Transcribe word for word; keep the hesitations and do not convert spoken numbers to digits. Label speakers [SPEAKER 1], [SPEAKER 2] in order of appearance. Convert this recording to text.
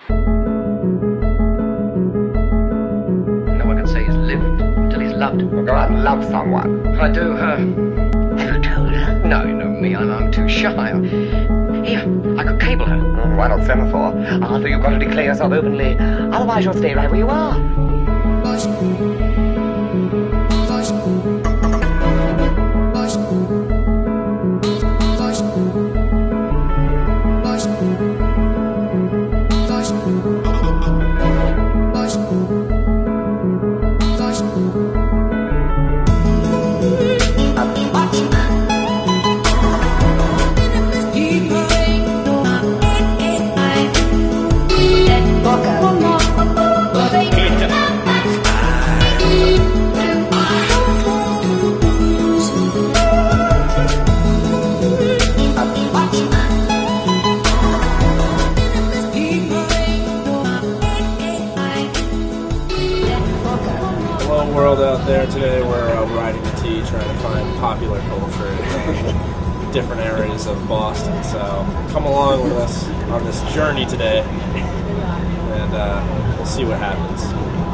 [SPEAKER 1] No one can say he's lived until he's loved.
[SPEAKER 2] Well, go out and love someone.
[SPEAKER 1] I do, her.
[SPEAKER 3] Have you told her?
[SPEAKER 1] No, you know me, I'm, I'm too shy. Here, I could cable her.
[SPEAKER 2] Mm, why not semaphore? Arthur, you've got to declare yourself openly. Otherwise you'll stay right where you are.
[SPEAKER 4] World out there today. We're uh, riding the T, trying to find popular culture in uh, different areas of Boston. So come along with us on this journey today, and uh, we'll see what happens.